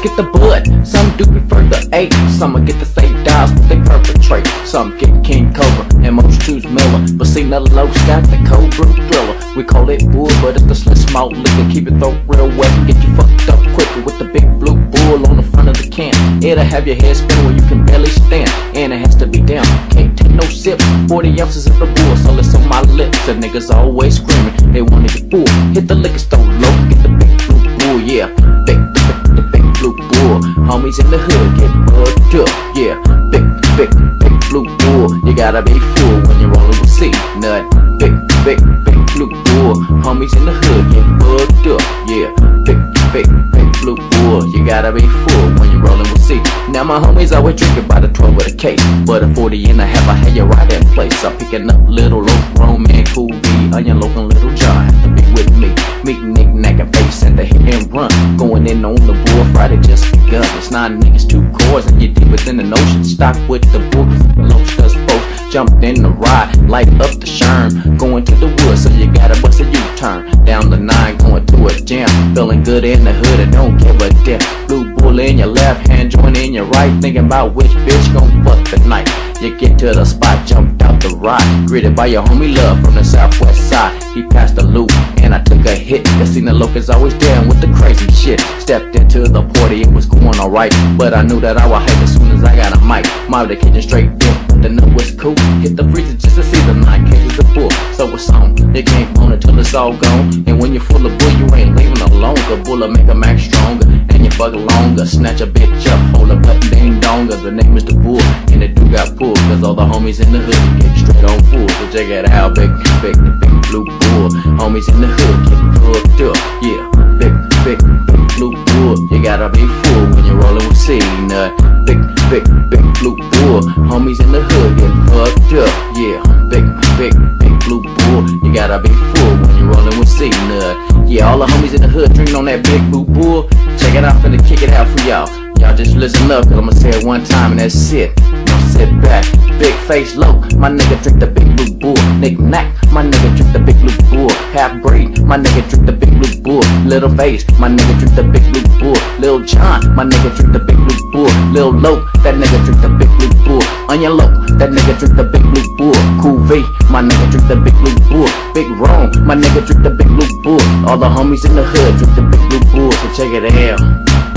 get the bud, some do prefer the 8. Some get the same dials, but they perpetrate. Some get King Cobra, and most choose Miller. But see, the Lowe's got the Cobra Thriller. We call it bull, but it's the slit small liquor. Keep your throat real wet and get you fucked up quicker with the big blue bull on the front of the can. It'll have your head spinning where you can barely stand, and it has to be down. Can't take no sips, 40 ounces of the bull, so it's on my lips. The niggas always screaming, they wanna get full. Hit the liquor store low, get the big blue bull, yeah. The big blue bull. Homies in the hood get bugged up, yeah. Big blue bull. You gotta be full when you're rolling with C-Nut. Big blue bull. Homies in the hood get bugged up, yeah. Big blue bull. You gotta be full when you're rolling with C. Now my homies always drinking by the 12 with a case, but a 40 and a half I had you right in place. I'm picking up little low grown man, cool B, onion loaf and little John. Have to be with me. Meet knick-knack and face and the hit and run. Going in on the bull, Friday just begun. It's 9 niggas, 2 cores, and you're deeper than the ocean. Stock with the bull, the loach does both. Jumped in the ride, light up the sherm. Going to the woods, so you gotta bust a U-turn. Down the 9, going to a jam. Feeling good in the hood and don't give a damn. Blue bull in your left hand, joint in your right. Thinking about which bitch gon' fuck the night. You get to the spot, jumped out the ride. Greeted by your homie Love from the southwest side. He passed the loop, and I took a hit. Casino Locust always down with the crazy shit. Stepped into the party, it was going alright, but I knew that I would hype as soon as I got a mic. Mobbed the kitchen straight dip, but the note was cool. Hit the freezer just to see the 9 cases of bull. So it's on, you can't own it till it's all gone. And when you're full of bull, you ain't leaving alone. Cause bull'll make a max stronger, and you fuck longer. Snatch a bitch up, hold a button, ding donger. The name is the bull, and the dude got pulled. Cause all the homies in the hood get straight on full. So check it out, big blue bull. Homies in the hood get hooked up, yeah. Big blue bull. You gotta be full when you're rolling with C-Nut. Big blue bull. Homies in the hood get fucked up, yeah. Big blue bull. You gotta be full when you're rolling with C-Nut. Yeah, all the homies in the hood drinking on that big blue bull. Check it out, finna kick it out for y'all. Y'all just listen up, cause I'ma say it one time and that's it. Now sit back, big face low. My nigga drink the big blue bull. Knick-knack, my nigga drink the big blue bull. Half breed, my nigga drink the big blue bull. Little face, my nigga drink the big blue bull. Lil John, my nigga drink the big blue bull. Lil Low, that nigga drink the big blue bull. Onion Low, that nigga drink the big blue bull. Cool V, my nigga drink the big blue bull. Big Rome, my nigga drink the big blue bull. All the homies in the hood drink the big blue bull, so check it out.